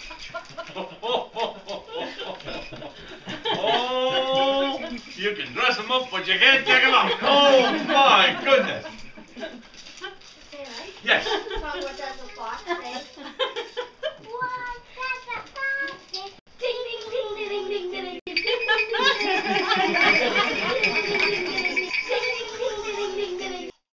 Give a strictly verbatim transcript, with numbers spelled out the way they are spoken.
Oh, you can dress them up, but you can't take them out. Oh my goodness. Yes. So what does the fox say?